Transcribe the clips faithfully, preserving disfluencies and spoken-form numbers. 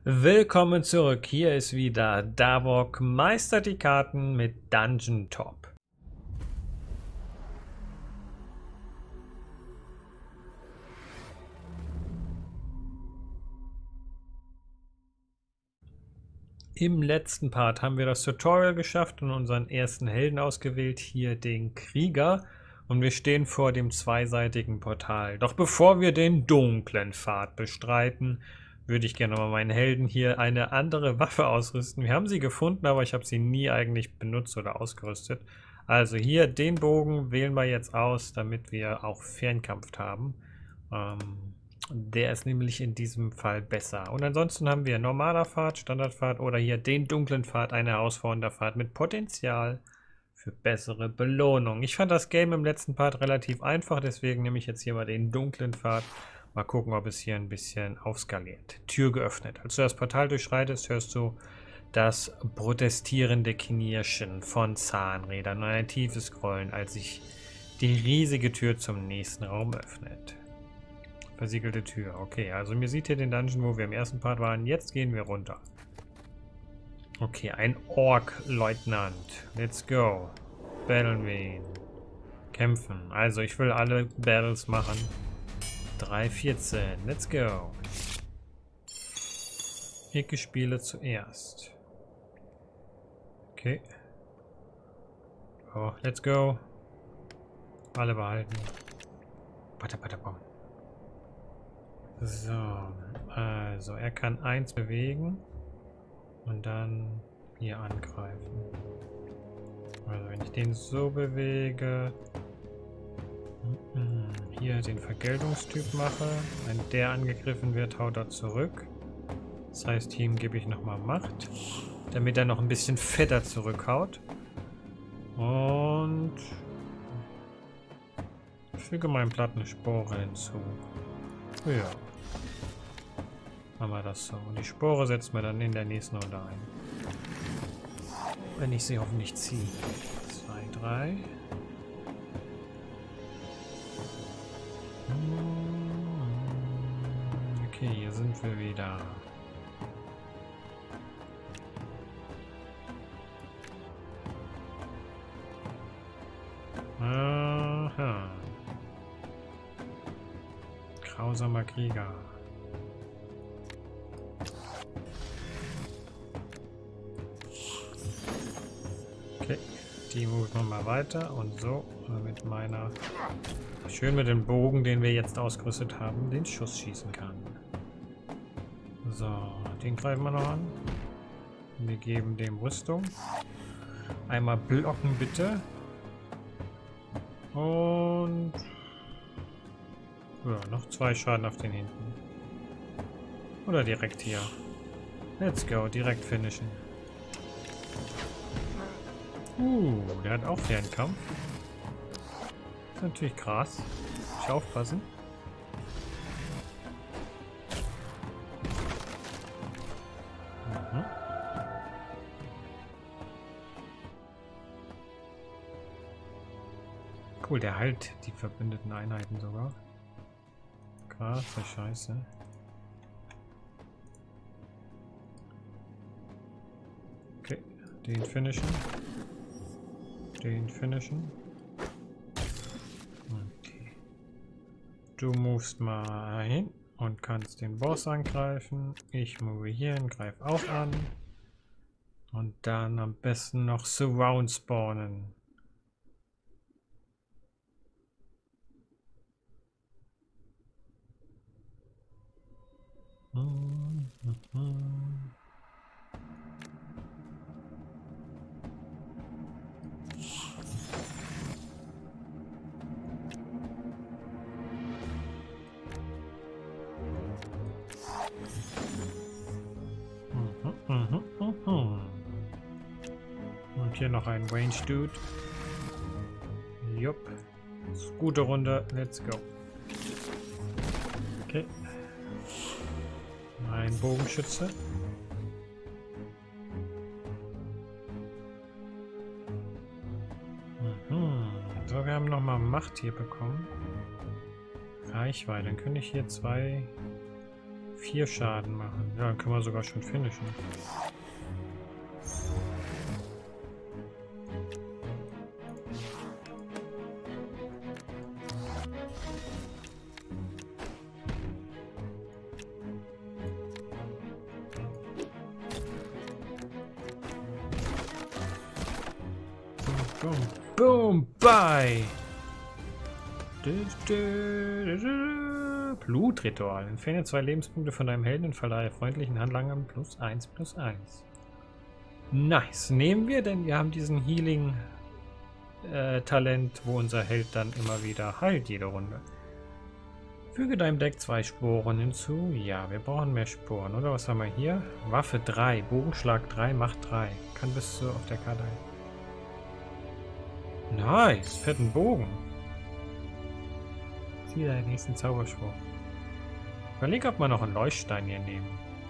Willkommen zurück, hier ist wieder Davok, meistert die Karten mit Dungeon Top. Im letzten Part haben wir das Tutorial geschafft und unseren ersten Helden ausgewählt, hier den Krieger. Und wir stehen vor dem zweiseitigen Portal. Doch bevor wir den dunklen Pfad bestreiten, würde ich gerne mal meinen Helden hier eine andere Waffe ausrüsten. Wir haben sie gefunden, aber ich habe sie nie eigentlich benutzt oder ausgerüstet. Also hier den Bogen wählen wir jetzt aus, damit wir auch Fernkampf haben. Ähm, der ist nämlich in diesem Fall besser. Und ansonsten haben wir normaler Pfad, Standardpfad oder hier den dunklen Pfad, eine herausfordernde Pfad mit Potenzial für bessere Belohnung. Ich fand das Game im letzten Part relativ einfach, deswegen nehme ich jetzt hier mal den dunklen Pfad. Mal gucken, ob es hier ein bisschen aufskaliert. Tür geöffnet. Als du das Portal durchschreitest, hörst du das protestierende Knirschen von Zahnrädern und ein tiefes Grollen, als sich die riesige Tür zum nächsten Raum öffnet. Versiegelte Tür. Okay, also mir sieht hier den Dungeon, wo wir im ersten Part waren. Jetzt gehen wir runter. Okay, ein Ork-Leutnant. Let's go. Battlen wir ihn. Kämpfen. Also ich will alle Battles machen. drei vierzehn. Let's go. Ich spiele zuerst. Okay. Oh, let's go. Alle behalten. Bata, bata, bam. So. Also er kann eins bewegen. Und dann hier angreifen. Also wenn ich den so bewege, hier den Vergeltungstyp mache, wenn der angegriffen wird, haut er zurück. Das heißt, ihm gebe ich nochmal Macht, damit er noch ein bisschen fetter zurückhaut. Und füge meinem Blatt eine Spore hinzu. Ja. Machen wir das so. Und die Spore setzen wir dann in der nächsten Runde ein. Wenn ich sie hoffentlich ziehe. zwei, drei. Okay, hier sind wir wieder. Aha. Grausamer Krieger. Okay, die moven wir mal weiter und so mit meiner, schön mit dem Bogen, den wir jetzt ausgerüstet haben, den Schuss schießen kann. So, den greifen wir noch an. Wir geben dem Rüstung. Einmal blocken bitte. Und ja, noch zwei Schaden auf den hinten. Oder direkt hier. Let's go, direkt finishen. Uh, der hat auch Fernkampf. Ist natürlich krass. Muss ich aufpassen. Mhm. Cool, der heilt die verbündeten Einheiten sogar. Krasse Scheiße. Okay, den finishen. Den finishen. Okay. Du movest mal hin und kannst den Boss angreifen. Ich move hier hin, greife auch an. Und dann am besten noch Surround spawnen. Mhm. Mhm, mhm. Und hier noch ein Range Dude. Jupp. Gute Runde. Let's go. Okay. Ein Bogenschütze. Mhm. So, wir haben nochmal Macht hier bekommen. Reichweite. Dann könnte ich hier zwei vier Schaden machen. Ja, dann können wir sogar schon finishen. Boom, boom, bye! Blutritual. Entferne zwei Lebenspunkte von deinem Helden und verleihe freundlichen Handlangern plus eins plus eins. Nice. Nehmen wir, denn wir haben diesen Healing-Talent, äh, wo unser Held dann immer wieder heilt jede Runde. Füge deinem Deck zwei Sporen hinzu. Ja, wir brauchen mehr Sporen, oder? Was haben wir hier? Waffe drei, Bogenschlag drei, Macht drei. Kann bis zu auf der Karte ein. Nice, fetten Bogen. Zieh deinen nächsten Zauberspruch. Überleg, ob wir noch einen Leuchtstein hier nehmen.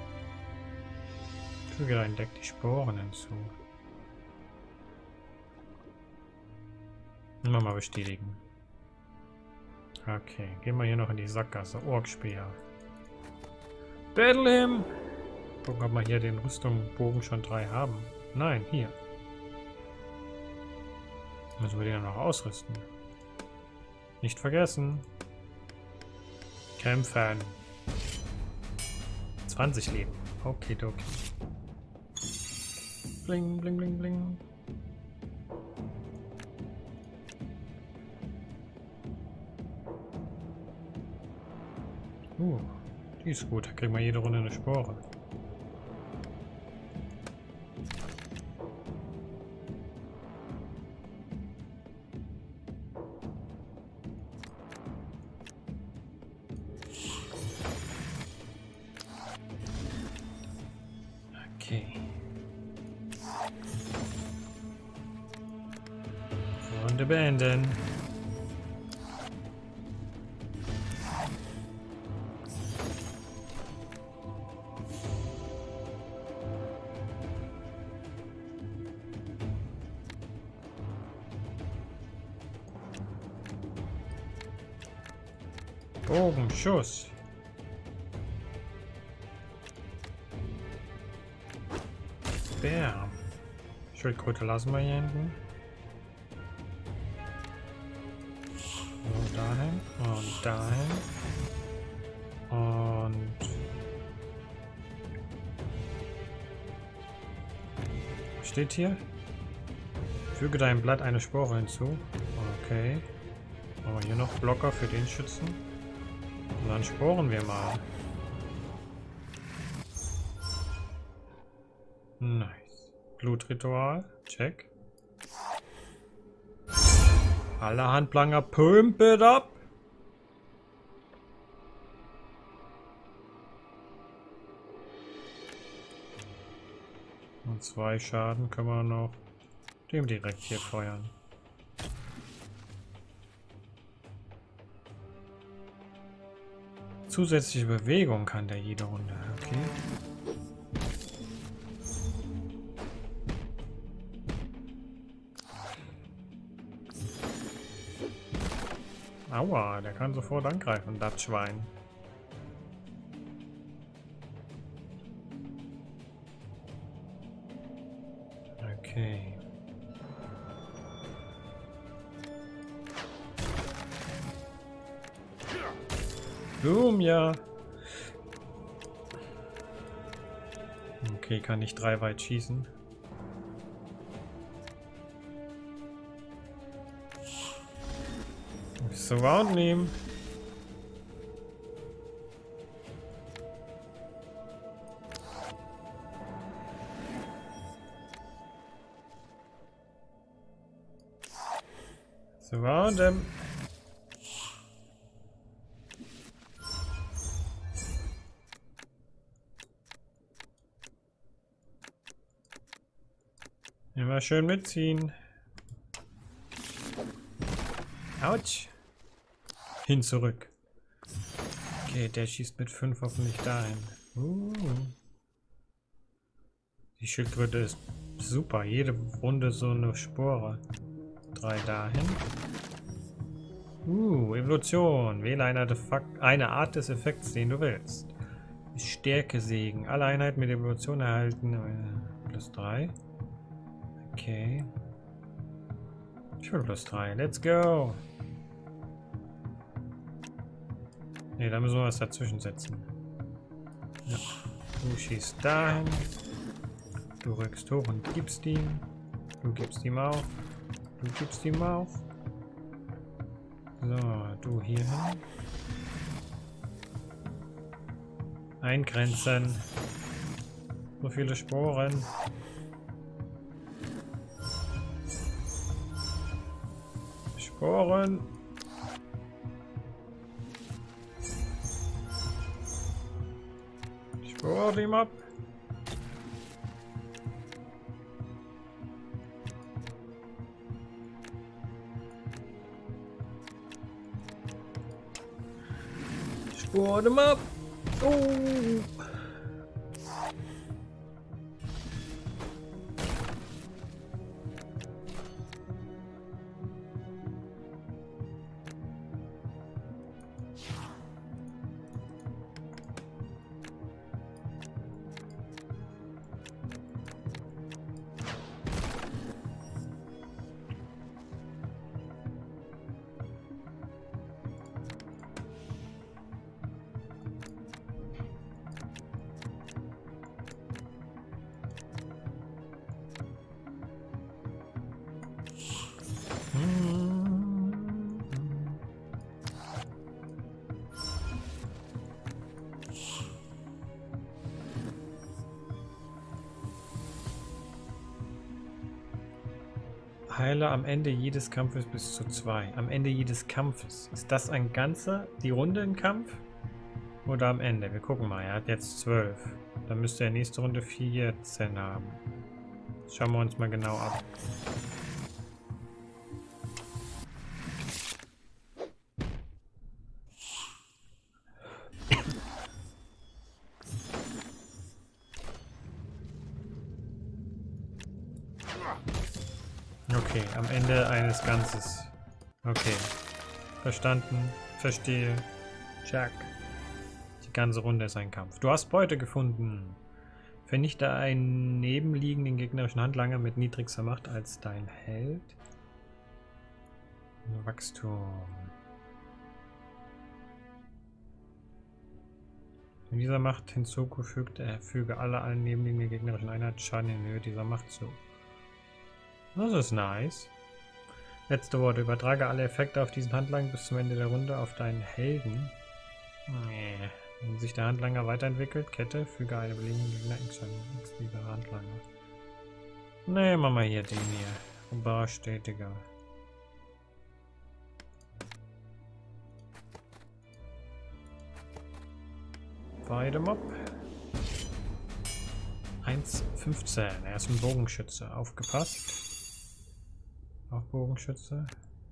Füge dein Deck die Sporen hinzu. Nochmal bestätigen. Okay, gehen wir hier noch in die Sackgasse. Orkspeer. Battle him! Gucken, ob wir hier den Rüstungsbogen schon drei haben. Nein, hier. Müssen wir den noch ausrüsten. Nicht vergessen. Kämpfen. zwanzig Leben. Okay, okay. Bling, bling, bling, bling. Uh, die ist gut. Da kriegen wir jede Runde eine Spore. Okay. Runde beenden. Bogenschuss. Bam. Schildkröte lassen wir hier hinten. Und dahin. Und dahin. Und... Was steht hier? Füge deinem Blatt eine Spore hinzu. Okay. Machen wir hier noch Blocker für den Schützen. Und dann sporen wir mal. Nice. Blutritual. Check. Alle Handlanger pump it up. Und zwei Schaden können wir noch dem direkt hier feuern. Zusätzliche Bewegung kann der jede Runde. Okay. Aua, der kann sofort angreifen, das Schwein. Okay. Boom, ja. Okay, kann nicht drei weit schießen. Surround nehmen. Surround him. Immer schön mitziehen. Autsch. Hin zurück. Okay, der schießt mit fünf hoffentlich dahin. Uh. Die Schildkröte ist super. Jede Runde so eine Spore. Drei dahin. Uh, Evolution. Wähle eine, eine Art des Effekts, den du willst. Stärke-Segen. Alle Einheiten mit Evolution erhalten äh, plus drei. Okay. Ich will plus drei. Let's go. Ne, da müssen wir was dazwischen setzen. Ja. Du schießt dahin. Du rückst hoch und gibst ihm. Du gibst ihm auch. Du gibst ihm auch. So, du hier hin. Eingrenzen. So viele Sporen. Sporen. Spor ihm ab. Spor ihm ab. Oh. Heile am Ende jedes Kampfes bis zu zwei. Am Ende jedes Kampfes. Ist das ein ganzer, die Runde im Kampf? Oder am Ende? Wir gucken mal. Er hat jetzt zwölf. Dann müsste er nächste Runde vierzehn haben. Das schauen wir uns mal genau ab. Okay, am Ende eines Ganzes. Okay. Verstanden. Verstehe. Check. Die ganze Runde ist ein Kampf. Du hast Beute gefunden. Vernichte einen nebenliegenden gegnerischen Handlanger mit niedrigster Macht als dein Held. Wachstum. In dieser Macht hinzugefügt, er füge alle allen nebenliegenden gegnerischen Einheiten Schaden in Höhe dieser Macht zu. Das ist nice. Letzte Worte. Übertrage alle Effekte auf diesen Handlanger bis zum Ende der Runde auf deinen Helden. Nee. Wenn sich der Handlanger weiterentwickelt, Kette, füge eine beliebige Gegner exklusive Handlanger. Nee, machen wir hier den hier. Barstetiger. Beide Mob. eins fünfzehn. Er ist ein Bogenschütze. Aufgepasst. Auch Bogenschütze.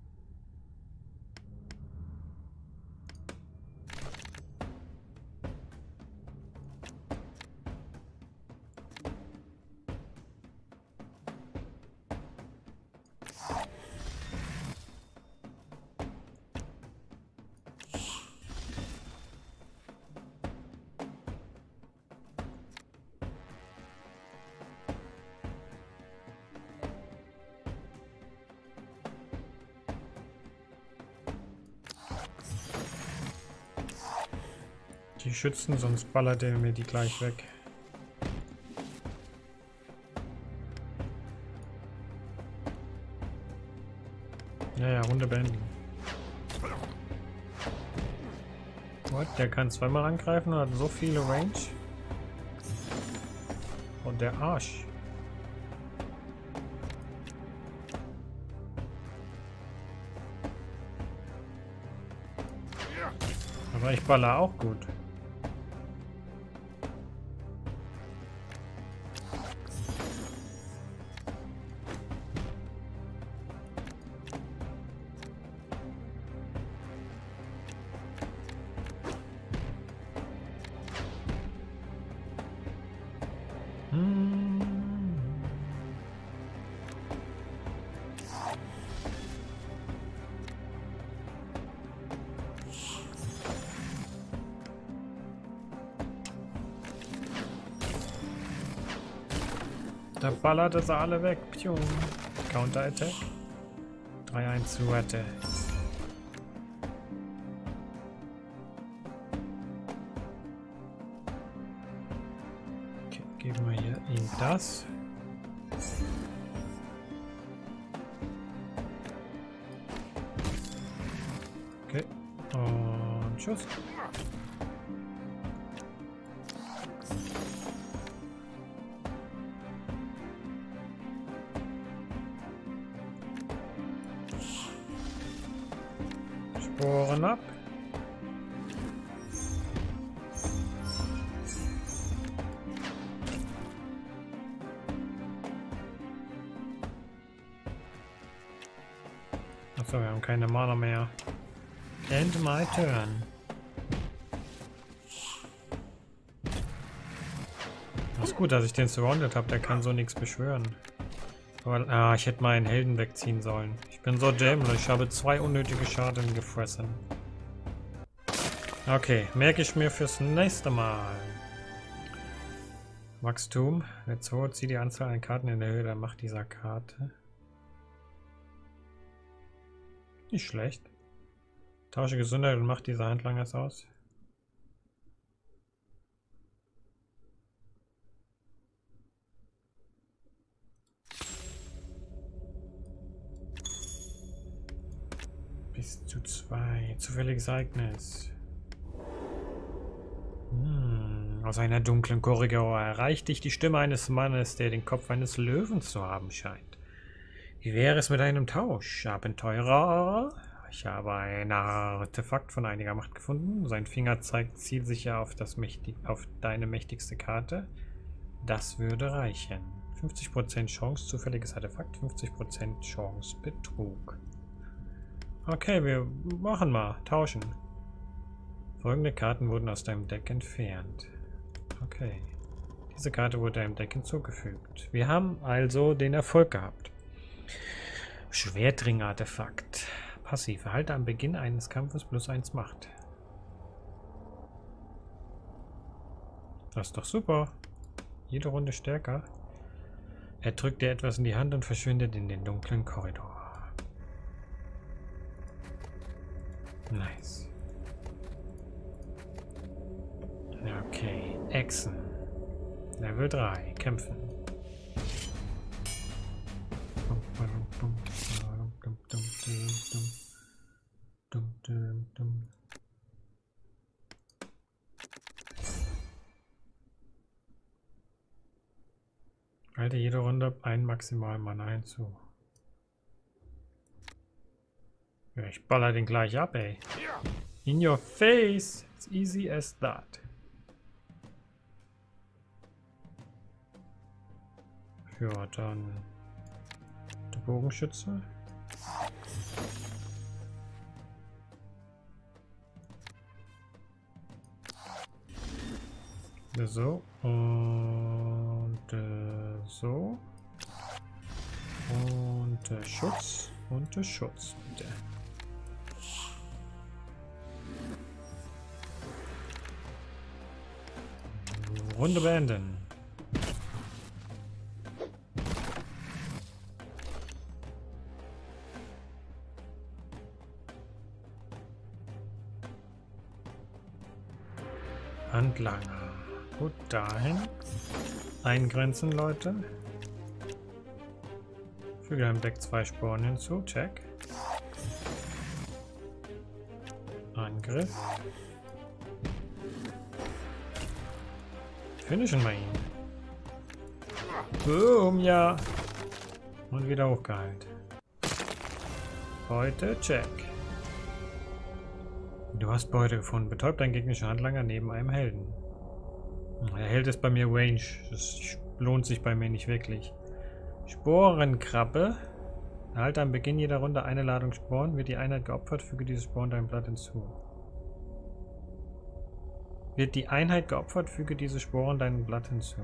Die schützen, sonst ballert er mir die gleich weg. Naja, Runde beenden. What? Der kann zweimal angreifen und hat so viele Range. Und der Arsch. Aber ich baller auch gut. Da ballert es alle weg. Pium. Counter-Attack. drei eins Suerte. Okay, geben wir hier ihm das. Okay. Und Schuss. Sporen ab. Achso, wir haben keine Mana mehr. End my turn. Das ist gut, dass ich den surrounded habe, der kann so nichts beschwören. Aber, ah, ich hätte meinen Helden wegziehen sollen. Ich bin so dämlich, ich habe zwei unnötige Schaden gefressen. Okay, merke ich mir fürs nächste Mal. Wachstum. Let's go, zieh die Anzahl an Karten in der Höhe der Macht dieser Karte. Nicht schlecht. Tausche Gesundheit und Macht dieser Handlangers aus. Bis zu zwei. Zufälliges Ereignis. Hm. Aus einer dunklen Korridor erreicht dich die Stimme eines Mannes, der den Kopf eines Löwens zu haben scheint. Wie wäre es mit einem Tausch, Abenteurer? Ich habe ein Artefakt von einiger Macht gefunden. Sein Finger zeigt zielsicher auf, das mächtig, auf deine mächtigste Karte. Das würde reichen. fünfzig Prozent Chance, zufälliges Artefakt, fünfzig Prozent Chance, Betrug. Okay, wir machen mal. Tauschen. Folgende Karten wurden aus deinem Deck entfernt. Okay. Diese Karte wurde deinem Deck hinzugefügt. Wir haben also den Erfolg gehabt. Schwertring-Artefakt. Passiv. Erhalte am Beginn eines Kampfes plus eins Macht. Das ist doch super. Jede Runde stärker. Er drückt dir etwas in die Hand und verschwindet in den dunklen Korridor. Nice. Okay. Echsen. Level drei. Kämpfen. Halte jede Runde ein maximal Mana hinzu. Ja, ich baller den gleich ab, ey. In your face! It's easy as that. Ja, dann der Bogenschütze. So und äh, so und äh, Schutz und äh, Schutz bitte. Runde beenden. Handlanger. Gut, dahin. Eingrenzen, Leute. Füge einem Deck zwei Sporen hinzu. Check. Angriff. Finishen wir ihn. Boom, ja. Und wieder hochgeheilt. Heute check. Du hast Beute gefunden. Betäubt deinen gegnerischen Handlanger neben einem Helden. Der Held ist bei mir Range. Das lohnt sich bei mir nicht wirklich. Sporenkrabbe. Erhalte am Beginn jeder Runde eine Ladung Sporen. Wird die Einheit geopfert, füge diese Sporen deinem Blatt hinzu. Wird die Einheit geopfert, füge diese Sporen deinem Blatt hinzu.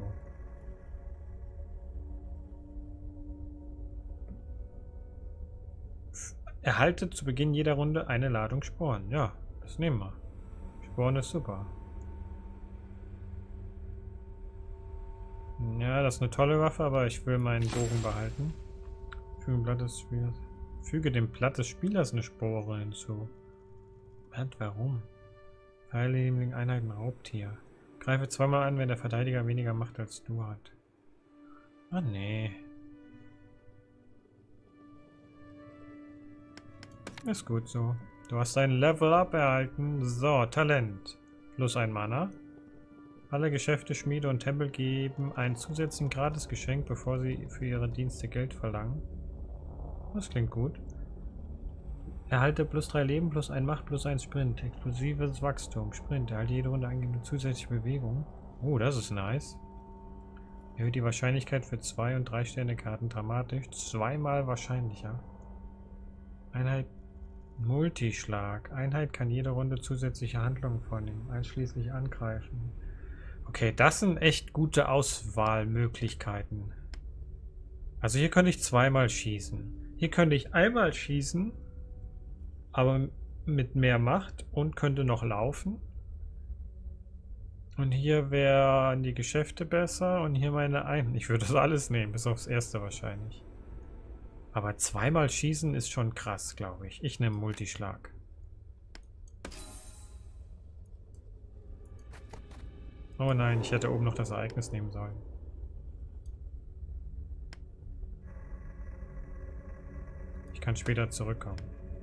Erhalte zu Beginn jeder Runde eine Ladung Sporen. Ja, das nehmen wir. Sporen ist super. Ja, das ist eine tolle Waffe, aber ich will meinen Bogen behalten. Füge dem Blatt des Spielers, Füge dem Blatt des Spielers eine Spore hinzu. Was, warum? Pfeile die Einheiten Raubtier. Greife zweimal an, wenn der Verteidiger weniger Macht als du hat. Ah, nee. Ist gut so. Du hast ein Level Up erhalten. So, Talent. Plus ein Mana. Alle Geschäfte, Schmiede und Tempel geben einen zusätzlichen Gratisgeschenk, bevor sie für ihre Dienste Geld verlangen. Das klingt gut. Erhalte plus drei Leben, plus ein Macht, plus ein Sprint. Explosives Wachstum. Sprint. Erhalte jede Runde eine zusätzliche Bewegung. Oh, das ist nice. Erhöht die Wahrscheinlichkeit für zwei und drei Sterne Karten dramatisch. Zweimal wahrscheinlicher. Einheit Multischlag. Einheit kann jede Runde zusätzliche Handlungen vornehmen, einschließlich angreifen. Okay, das sind echt gute Auswahlmöglichkeiten. Also hier könnte ich zweimal schießen. Hier könnte ich einmal schießen, aber mit mehr Macht und könnte noch laufen. Und hier wären die Geschäfte besser und hier meine Einheiten. Ich würde das alles nehmen, bis aufs erste wahrscheinlich. Aber zweimal schießen ist schon krass, glaube ich. Ich nehme Multischlag. Oh nein, ich hätte oben noch das Ereignis nehmen sollen. Ich kann später zurückkommen.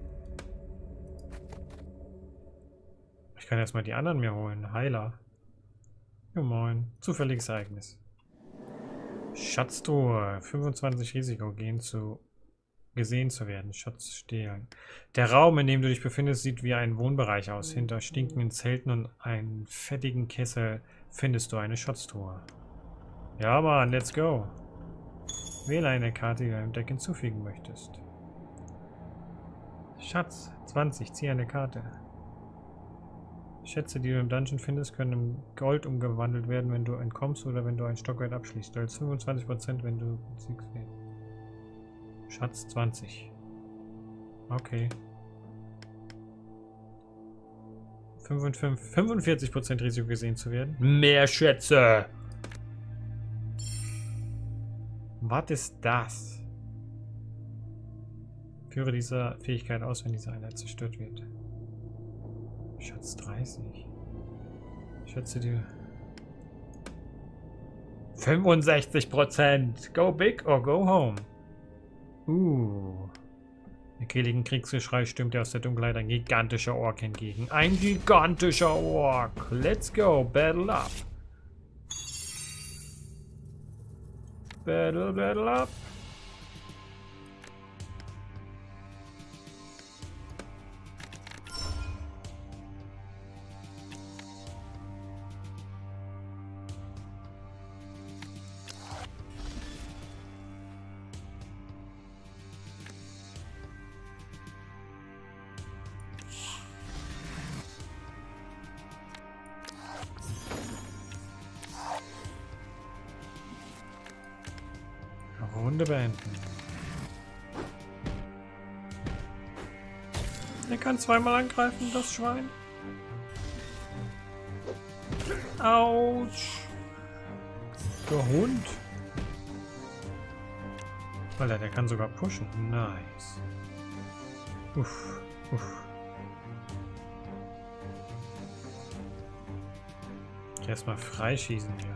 Ich kann erstmal die anderen mir holen. Heiler. Ja, moin. Zufälliges Ereignis. Schatztruhe. fünfundzwanzig Risiko gehen zu... gesehen zu werden. Schatz stehlen. Der Raum, in dem du dich befindest, sieht wie ein Wohnbereich aus. Hinter stinkenden Zelten und einem fettigen Kessel findest du eine Schatztruhe. Ja, Mann, let's go. Wähle eine Karte, die du deinem Deck hinzufügen möchtest. Schatz, zwanzig, zieh eine Karte. Schätze, die du im Dungeon findest, können in Gold umgewandelt werden, wenn du entkommst oder wenn du ein Stockwerk abschließt. Du hältst fünfundzwanzig Prozent, wenn du siegst. Schatz zwanzig. Okay. fünfundvierzig Prozent Risiko gesehen zu werden. Mehr Schätze! Was ist das? Führe diese Fähigkeit aus, wenn diese Einheit zerstört wird. Schatz dreißig. Schätze dir. fünfundsechzig Prozent. Go big or go home. Uh. Im kehligen Kriegsgeschrei stürmt aus der Dunkelheit ein gigantischer Ork entgegen. Ein gigantischer Ork. Let's go. Battle up. Battle, battle up. Runde beenden. Er kann zweimal angreifen, das Schwein. Autsch. Der Hund. Alter, der kann sogar pushen. Nice. Uff, uff. Erstmal freischießen hier.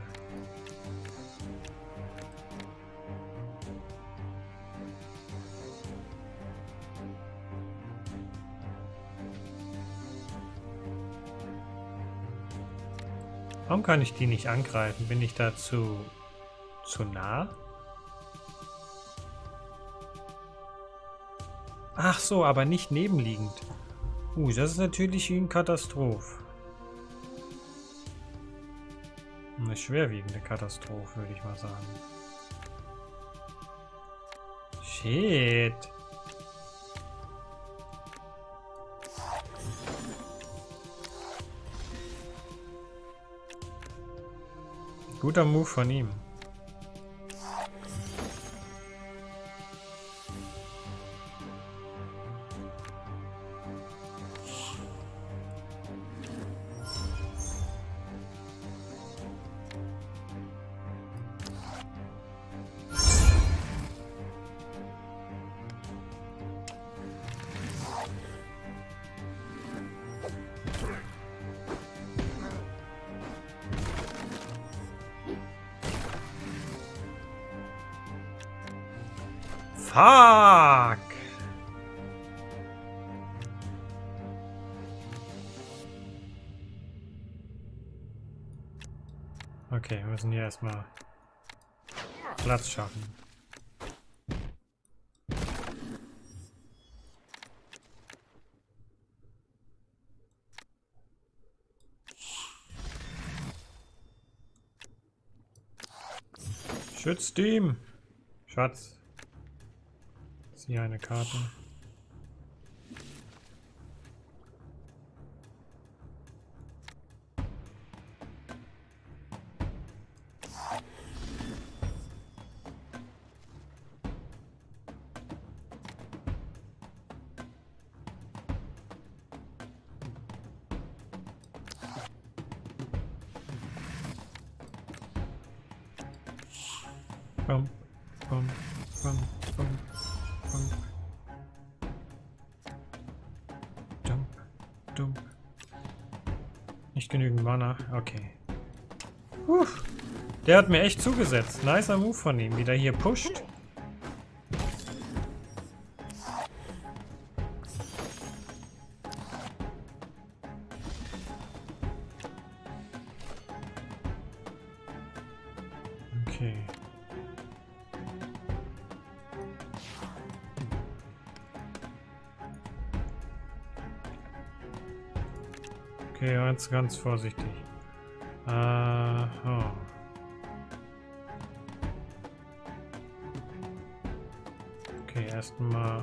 Warum kann ich die nicht angreifen? Bin ich dazu zu nah? Ach so, aber nicht nebenliegend. Uh, das ist natürlich eine Katastrophe. Eine schwerwiegende Katastrophe, würde ich mal sagen. Shit. Guter Move von ihm. Fuck! Okay, wir müssen hier erstmal Platz schaffen. Schützt ihm! Schatz. Zieh eine Karte. Bum, bum, bum, bum, bum. Dump, dump. Nicht genügend Mana. Okay. Puh. Der hat mir echt zugesetzt. Nicer Move von ihm, wie der hier pusht. Okay. Okay, ganz, ganz vorsichtig. Äh, oh. Okay, erstmal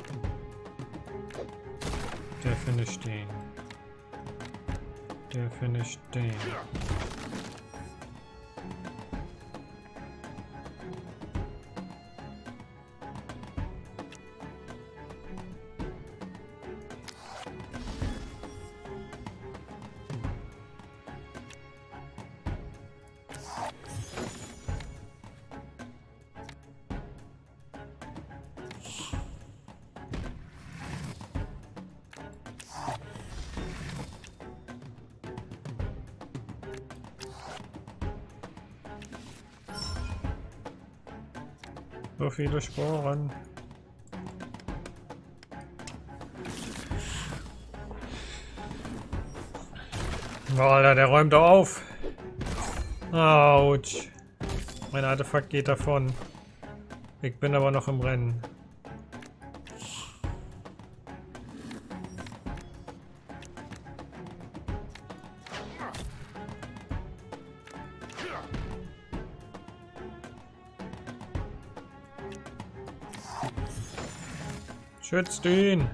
der Finish den. Der Finish den. So viele Sporen. Boah, Alter, der räumt doch auf. Autsch. Mein Artefakt geht davon. Ich bin aber noch im Rennen. Schützt ihn!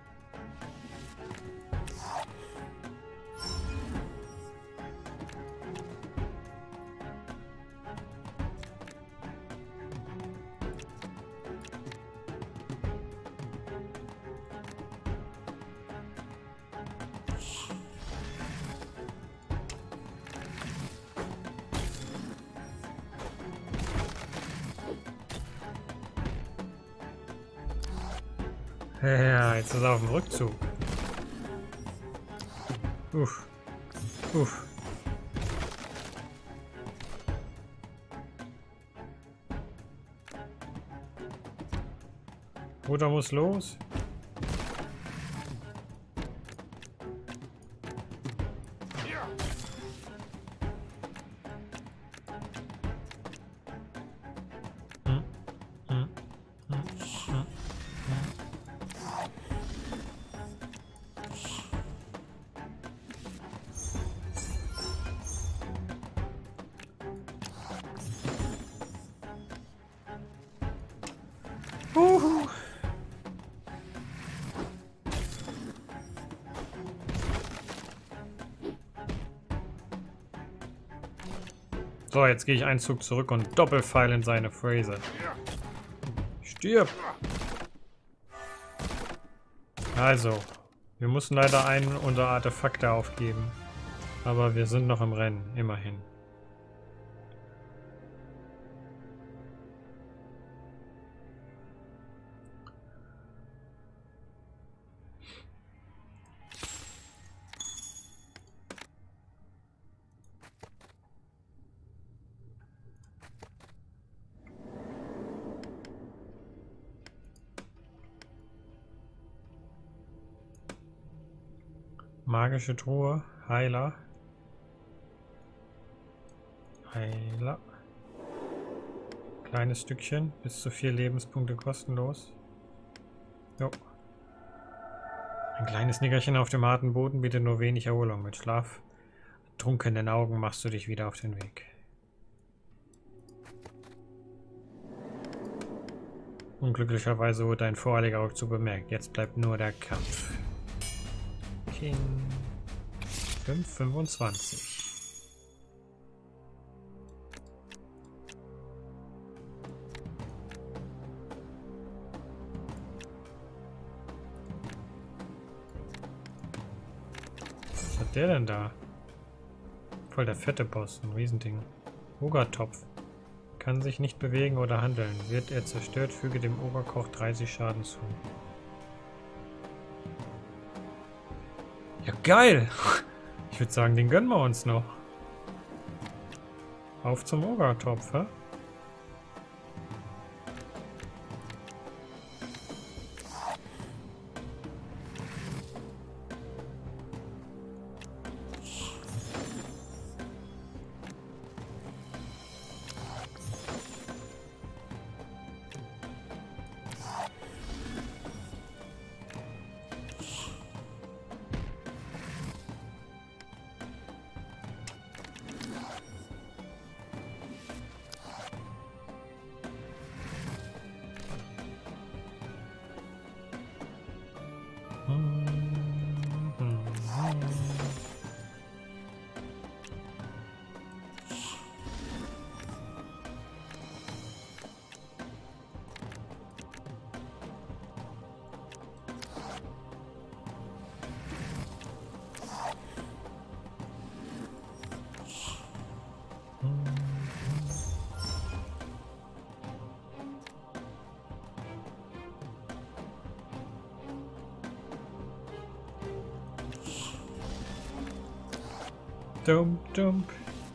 Ja, jetzt ist er auf dem Rückzug. Uff. Uff. Bruder muss los. Uhu. So, jetzt gehe ich einen Zug zurück und Doppelpfeil in seine Phrase. Stirb! Also, wir mussten leider einen unserer Artefakte aufgeben. Aber wir sind noch im Rennen, immerhin. Magische Truhe. Heiler. Heiler. Kleines Stückchen. Bis zu vier Lebenspunkte kostenlos. Jo. Ein kleines Nickerchen auf dem harten Boden bietet nur wenig Erholung. Mit schlaftrunkenen Augen machst du dich wieder auf den Weg. Unglücklicherweise wurde dein voreiliger Rückzug bemerkt. Jetzt bleibt nur der Kampf. King. fünf fünfundzwanzig. Was hat der denn da? Voll der fette Boss, ein Riesending. Ogertopf. Kann sich nicht bewegen oder handeln. Wird er zerstört, füge dem Oberkoch dreißig Schaden zu. Ja, geil! Ich würde sagen, den gönnen wir uns noch. Auf zum Ogertopf, hä? Dump, dump.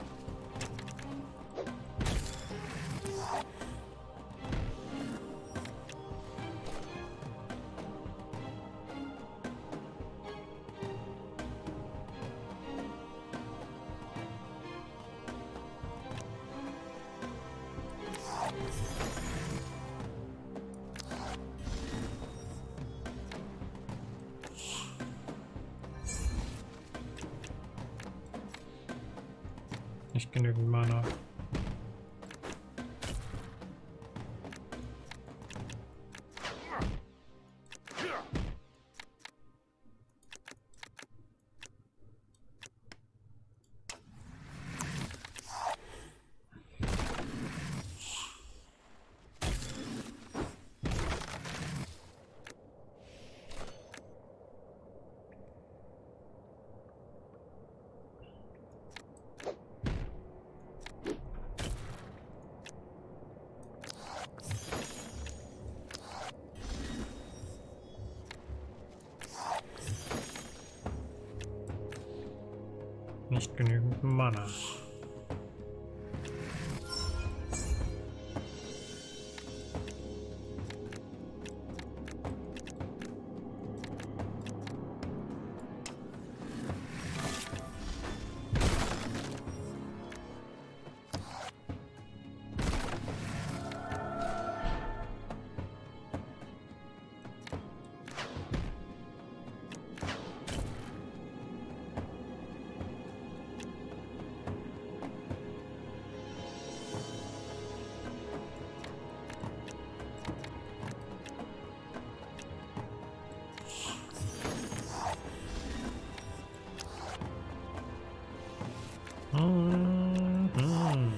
Nicht genügend Mana. Nicht genügend Mana. Mhm.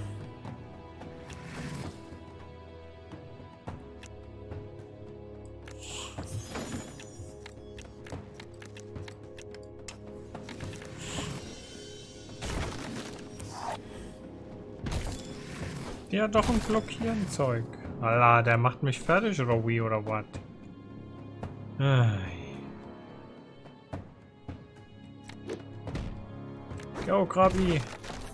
Der hat doch ein Blockieren-Zeug. Allah, der macht mich fertig, oder wie, oder was? Go, Krabi!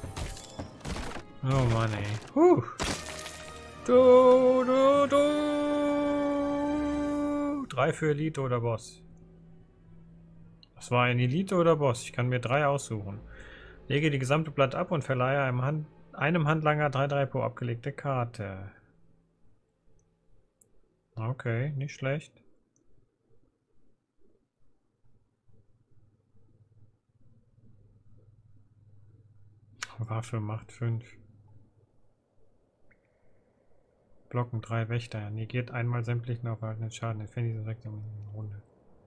Oh Mann, ey. Huh. Du, du, du. Drei für Elite oder Boss. Das zwar ein Elite oder Boss. Ich kann mir drei aussuchen. Lege die gesamte Blatt ab und verleihe einem, Hand, einem Handlanger drei drei pro abgelegte Karte. Okay, nicht schlecht. Waffe macht fünf. Blocken drei Wächter. Negiert einmal sämtlichen aufgehaltenen Schaden. Entferne diese direkt in der Runde.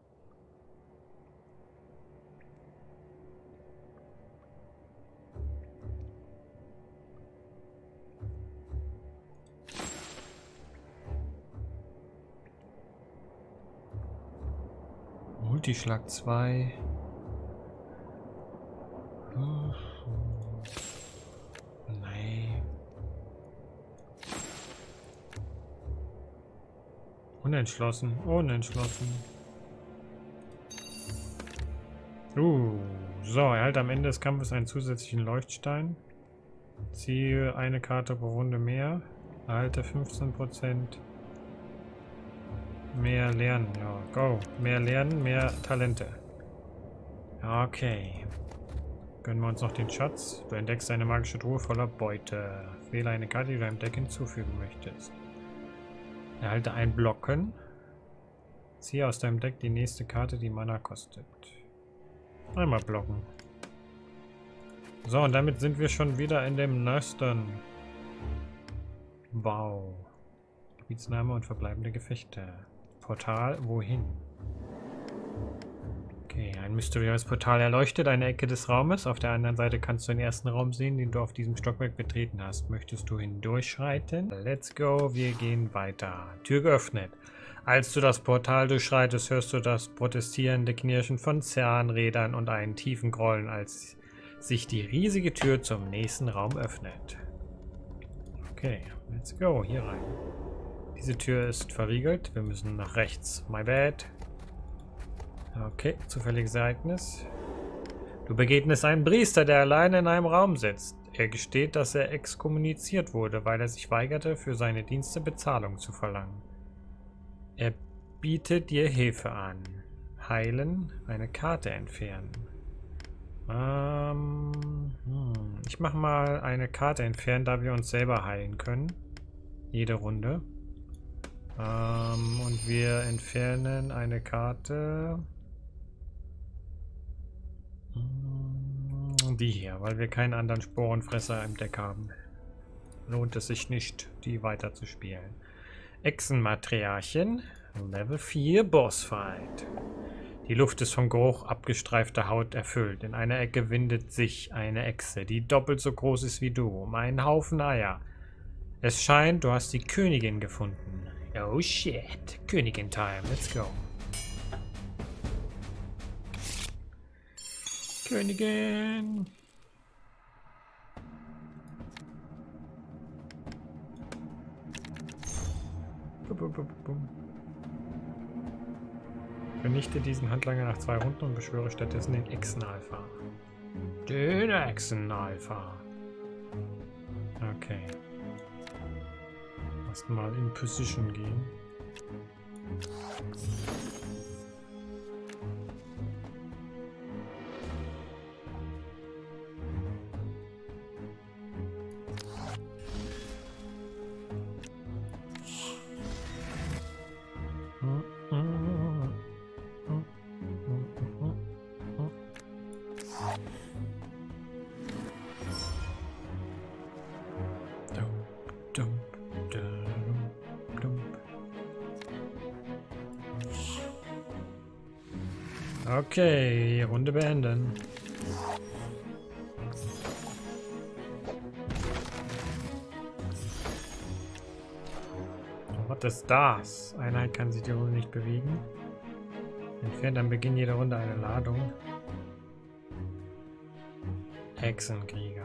Multischlag zwei. Nein. Unentschlossen, unentschlossen. Uh, so, erhalte am Ende des Kampfes einen zusätzlichen Leuchtstein. Ziehe eine Karte pro Runde mehr. Erhalte fünfzehn Prozent mehr Lernen. Ja, go. Mehr Lernen, mehr Talente. Okay. Gönnen wir uns noch den Schatz. Du entdeckst eine magische Truhe voller Beute. Wähle eine Karte, die du deinem Deck hinzufügen möchtest. Erhalte ein Blocken. Ziehe aus deinem Deck die nächste Karte, die Mana kostet. Einmal blocken. So, und damit sind wir schon wieder in dem Nöstern. Wow. Gebietsname und verbleibende Gefechte. Portal, wohin? Okay, ein mysteriöses Portal erleuchtet eine Ecke des Raumes. Auf der anderen Seite kannst du den ersten Raum sehen, den du auf diesem Stockwerk betreten hast. Möchtest du hindurchschreiten? Let's go, wir gehen weiter. Tür geöffnet. Als du das Portal durchschreitest, hörst du das protestierende Knirschen von Zahnrädern und einen tiefen Grollen, als sich die riesige Tür zum nächsten Raum öffnet. Okay, let's go, hier rein. Diese Tür ist verriegelt. Wir müssen nach rechts. My bad. Okay, zufälliges Ereignis. Du begegnest einen Priester, der alleine in einem Raum sitzt. Er gesteht, dass er exkommuniziert wurde, weil er sich weigerte, für seine Dienste Bezahlung zu verlangen. Er bietet dir Hilfe an. Heilen, eine Karte entfernen. Ähm, hm. Ich mache mal eine Karte entfernen, da wir uns selber heilen können. Jede Runde. Ähm, und wir entfernen eine Karte. Die hier, weil wir keinen anderen Sporenfresser im Deck haben. Lohnt es sich nicht, die weiter zu spielen. Echsenmatriarchin, Level vier Bossfight. Die Luft ist vom Geruch abgestreifter Haut erfüllt. In einer Ecke windet sich eine Echse, die doppelt so groß ist wie du, um einen Haufen Eier. Es scheint, du hast die Königin gefunden. Oh shit, Königin-Time, let's go. Königin! Vernichte diesen Handlanger nach zwei Runden und beschwöre stattdessen den Echsen-Alpha. Den Echsen-Alpha. Okay. Erst mal in Position gehen. Okay, Runde beenden. Was ist das? Einheit kann sich die Runde nicht bewegen. Entfernt am Beginn jeder Runde eine Ladung. Hexenkrieger.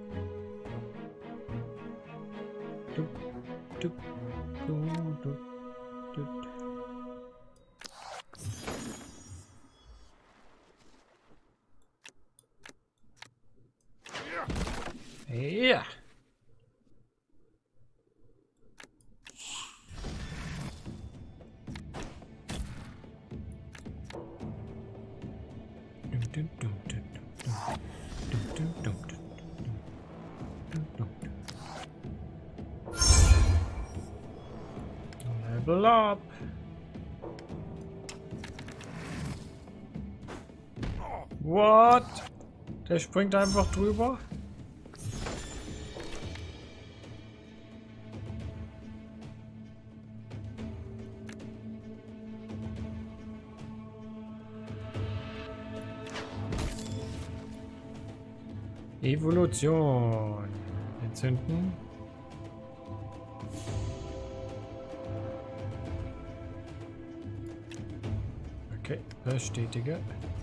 Du, du, du, du, du. Ja. Level up. What? Der springt einfach drüber. Evolution. Entzünden. Okay, bestätige.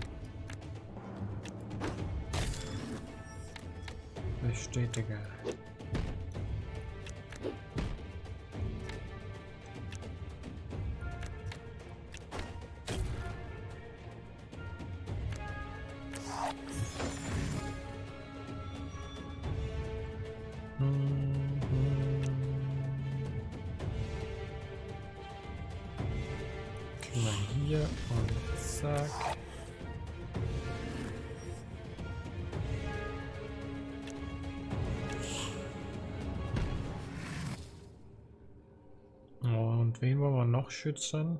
Bestätige. Mal hier und zack. Und wen wollen wir noch schützen?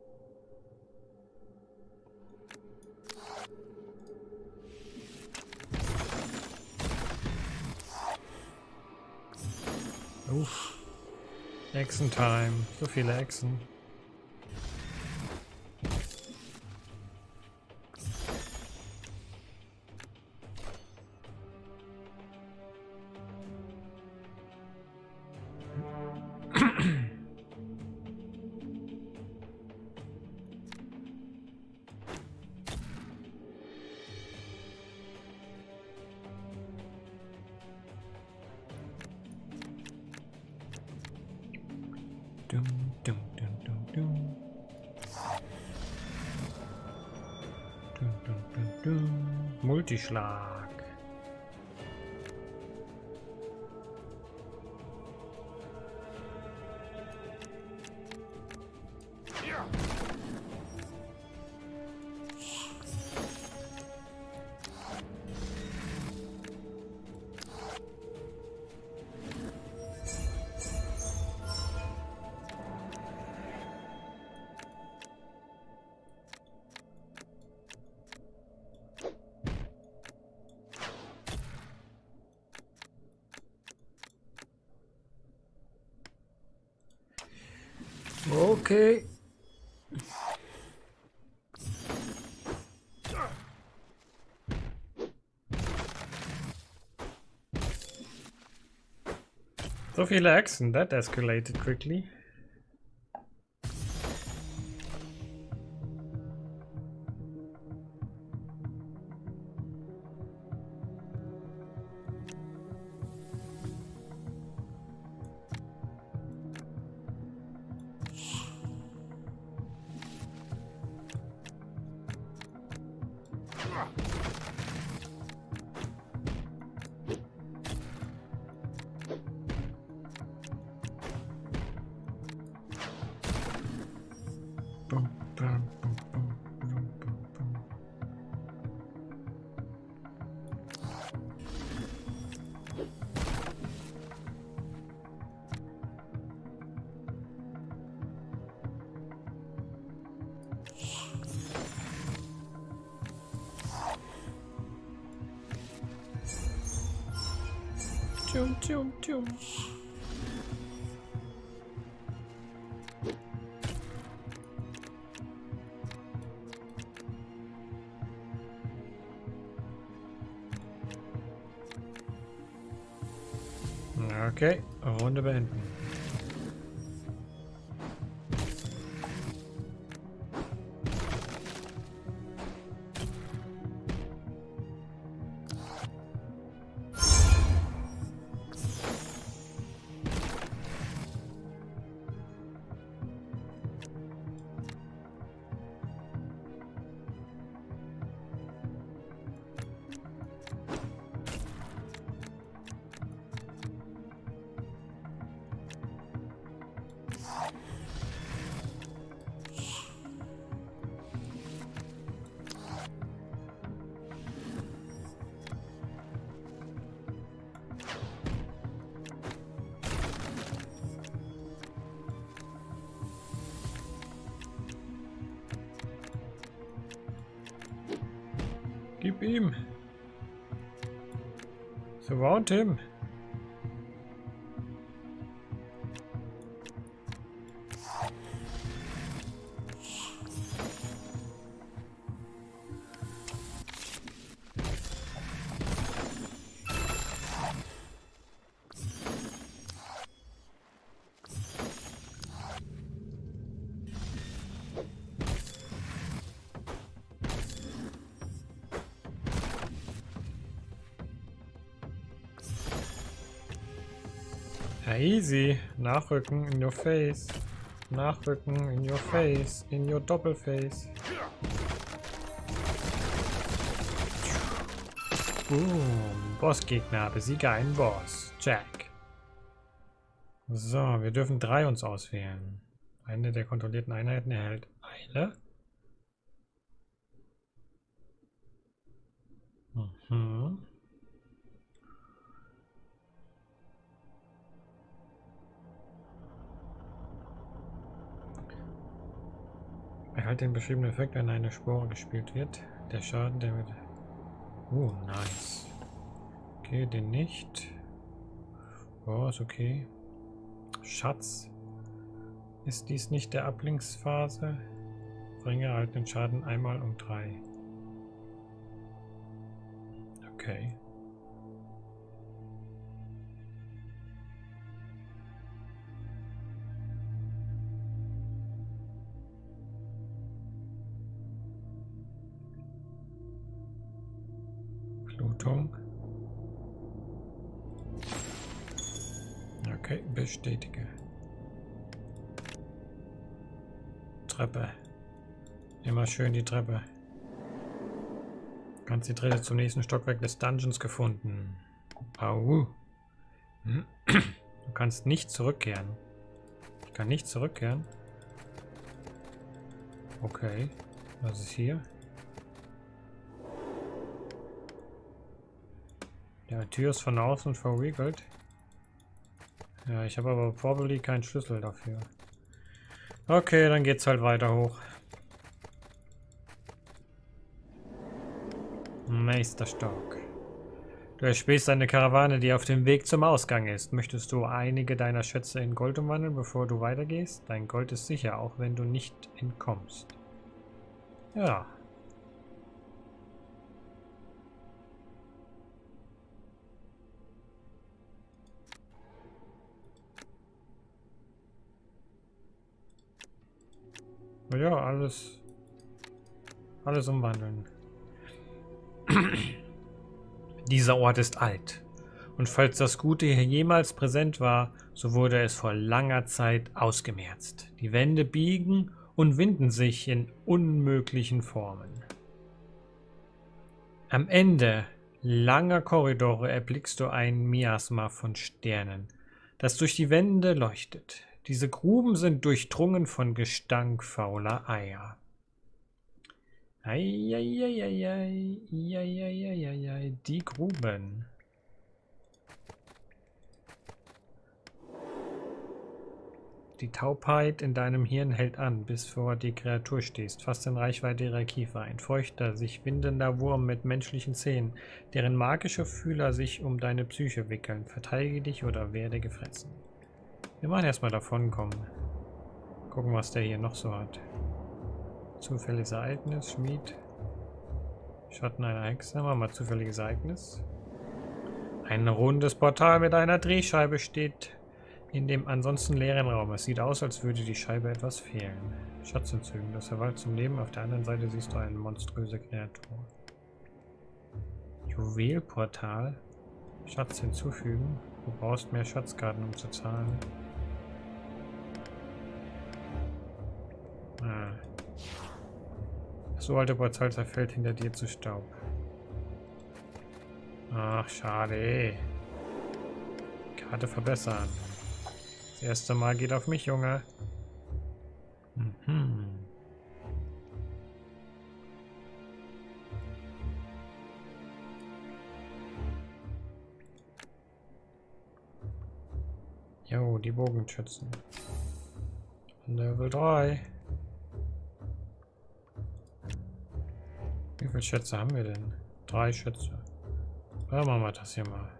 Uff. Echsen-Time. So viele Echsen. Dum, dum, dum, dum, dum. Dum, dum, dum, dum. Multischlag. Okay. So viele Echsen, that escalated quickly. Bum, bum, bum, bum, bum, bum, bum. Tschum, tschum, tschum. Okay, Runde beenden. Gib ihm. Surround him. Ja, easy. Nachrücken in your face. Nachrücken in your face. In your Doppelface. Boom. Bossgegner. Besiege einen Boss. Jack. So, wir dürfen drei uns auswählen. Eine der kontrollierten Einheiten erhält Eile. Mhm. Erhalt den beschriebenen Effekt, wenn eine Spore gespielt wird. Der Schaden, der wird... Oh, nice. Okay, den nicht. Oh, ist okay. Schatz. Ist dies nicht der Ablinksphase? Bringe halt den Schaden einmal um drei. Okay. Blutung. Okay, bestätige. Treppe. Immer schön die Treppe. Ganz die Treppe zum nächsten Stockwerk des Dungeons gefunden. Au. Du kannst nicht zurückkehren. Ich kann nicht zurückkehren. Okay. Was ist hier? Ja, die Tür ist von außen verriegelt. Ja, ich habe aber probably keinen Schlüssel dafür. Okay, dann geht's halt weiter hoch. Nächster Stock. Du erspähst eine Karawane, die auf dem Weg zum Ausgang ist. Möchtest du einige deiner Schätze in Gold umwandeln, bevor du weitergehst? Dein Gold ist sicher, auch wenn du nicht entkommst. Ja. Ja, alles, alles umwandeln. Dieser Ort ist alt. Und falls das Gute hier jemals präsent war, so wurde es vor langer Zeit ausgemerzt. Die Wände biegen und winden sich in unmöglichen Formen. Am Ende langer Korridore erblickst du ein Miasma von Sternen, das durch die Wände leuchtet. Diese Gruben sind durchdrungen von Gestank fauler Eier. Eieieiei, eieieiei, die Gruben. Die Taubheit in deinem Hirn hält an, bis vor die Kreatur stehst, fast in Reichweite ihrer Kiefer. Ein feuchter, sich windender Wurm mit menschlichen Zähnen, deren magische Fühler sich um deine Psyche wickeln. Verteidige dich oder werde gefressen. Wir machen erstmal davonkommen. Gucken, was der hier noch so hat. Zufälliges Ereignis, Schmied. Schatten einer Hexe. Machen wir mal zufälliges Ereignis. Ein rundes Portal mit einer Drehscheibe steht in dem ansonsten leeren Raum. Es sieht aus, als würde die Scheibe etwas fehlen. Schatz hinzufügen. Das Verwalt zum Leben. Auf der anderen Seite siehst du eine monströse Kreatur. Juwelportal. Schatz hinzufügen. Du brauchst mehr Schatzkarten, um zu zahlen. Ah. Das uralte Portal zerfällt hinter dir zu Staub. Ach, schade. Karte verbessern. Das erste Mal geht auf mich, Junge. Mhm. Jo, die Bogenschützen. Level drei. Wie viele Schätze haben wir denn? Drei Schätze. Ja, machen wir das hier mal.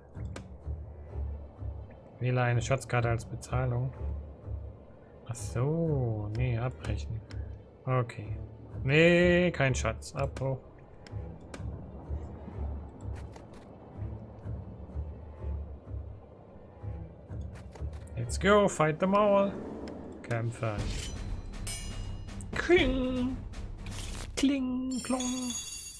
Wähle eine Schatzkarte als Bezahlung. Ach so, nee, abbrechen. Okay. Nee, kein Schatz. Abbruch. Let's go, fight them all. Kämpfen. Kling. Kling, klong.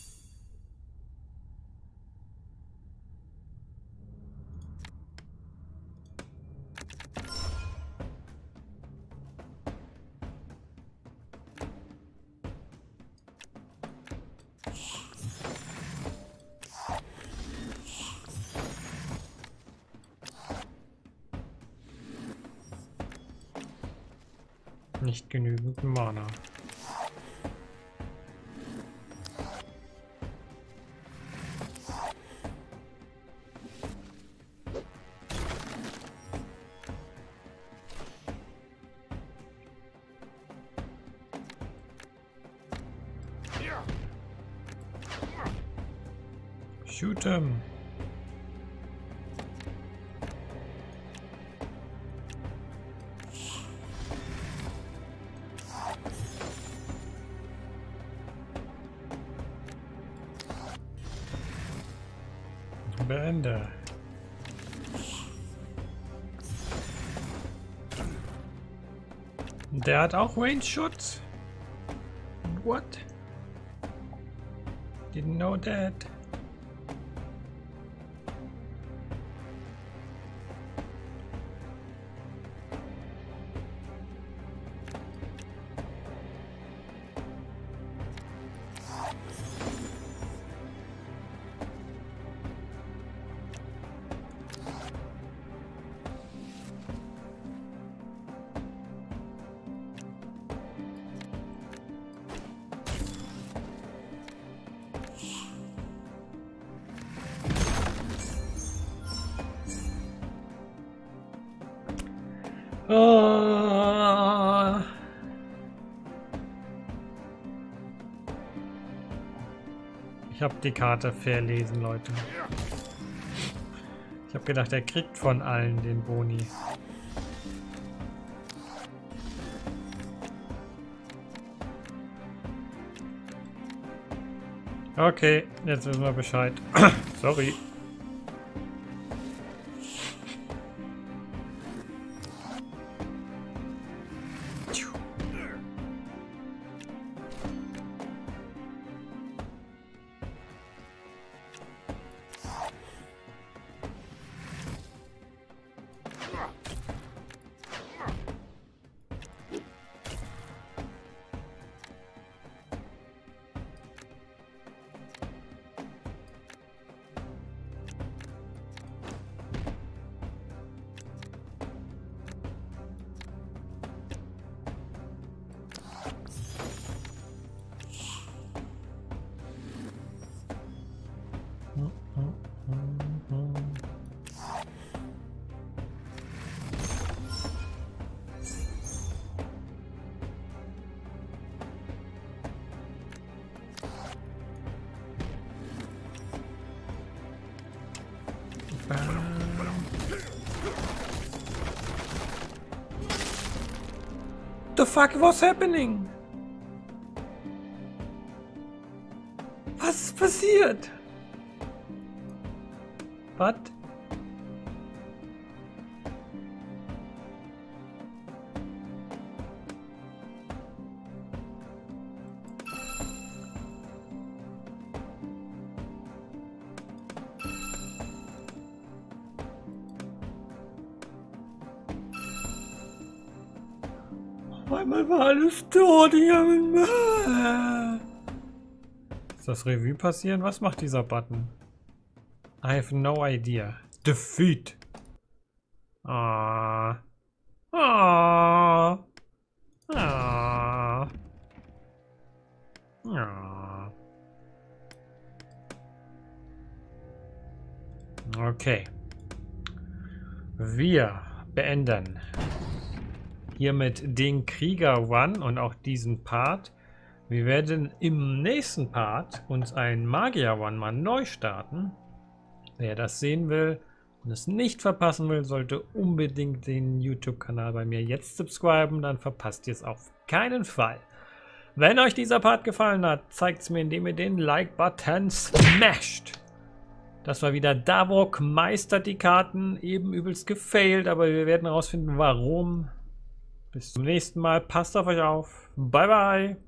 Nicht genügend Mana. Shoot him. Beende. Der hat auch Range-Schutz. What? Didn't know that. Oh. Ich habe die Karte verlesen, Leute. Ich habe gedacht, er kriegt von allen den Boni. Okay, jetzt wissen wir Bescheid. Sorry. The fuck was happening? Was ist passiert? Was? Einmal war alles tot. Ist das Revue passieren? Was macht dieser Button? I have no idea. Defeat. Ah. Ah. Ah. Ah. Okay. Wir beenden hiermit den Krieger One und auch diesen Part. Wir werden im nächsten Part uns ein Magier One-Man neu starten. Wer das sehen will und es nicht verpassen will, sollte unbedingt den YouTube-Kanal bei mir jetzt subscriben, dann verpasst ihr es auf keinen Fall. Wenn euch dieser Part gefallen hat, zeigt es mir, indem ihr den Like-Button smasht. Das war wieder Davok, meistert die Karten, eben übelst gefailt, aber wir werden herausfinden, warum. Bis zum nächsten Mal, passt auf euch auf, bye bye.